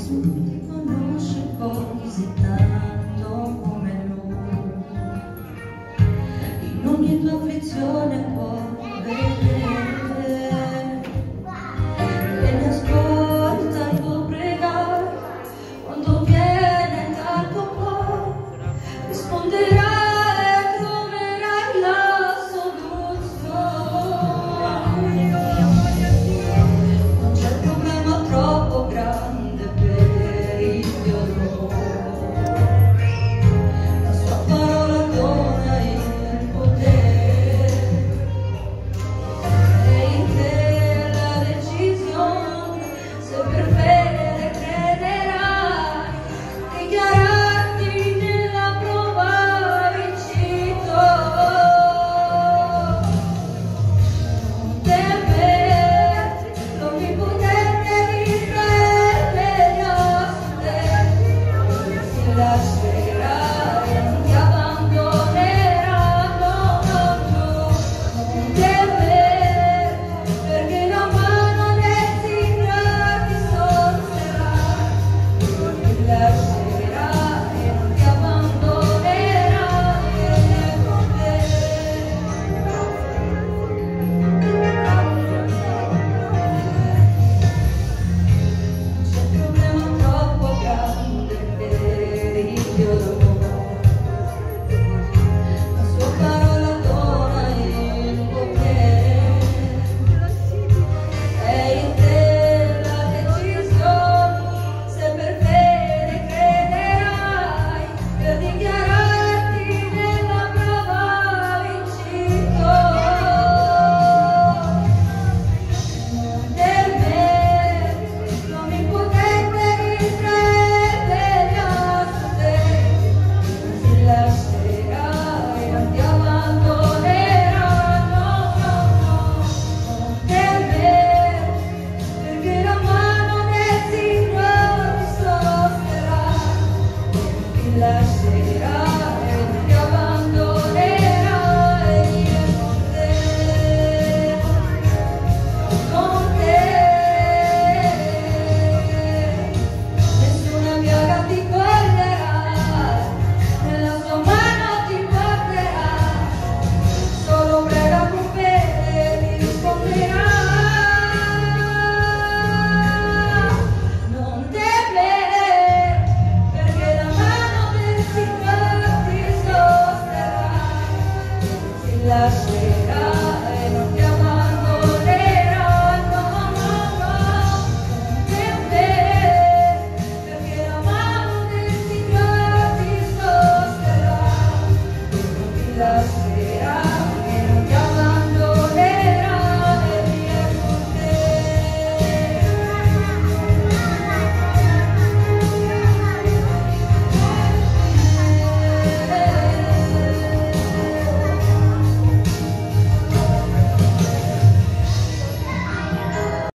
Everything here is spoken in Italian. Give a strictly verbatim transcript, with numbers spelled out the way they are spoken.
nessuno ti conosce così tanto come lui. In ogni tua afflizione può vedere e mi ascolta il tuo pregare. Quando viene dal tuo cuore risponderà e troverai la soluzione. Non c'è problema troppo grande per il Dio d'amore. La sua parola dona il potere e in te la decisione, se per fede crederai, dichiararti nella prova vincito. Non temerti, l'onnipotente di Israele ti lascerà e non ti abbandonerà, no, no, no. Non temerti, perché la mano del Signore ti sosterrà, ti lascerà e non ti abbandonerà, Egli è con te. Non c'è problema troppo grande per il Dio d'amore. La sua parola dona il potere e in te la decisione, se per fede crederai, per dichiararti nella prova vincito. Non temerti, l'onnipotente di Israele ti lascerà e non ti abbandonerà, no, no, no. Non temerti, perché la mano del Signore ti sosterrà, ti lascerà e non ti abbandonerà, Egli è con te, con te. Nessuna piaga ti coglierà, nella sua mano ti porterà, solo prega con fede ti risponderà. Non temere, perché la mano del Signore ti sosterrà, ti lascerà e non ti abbandonerà, no, no, no. Non temere, perché la mano del Signore ti sosterrà, ti lascerà.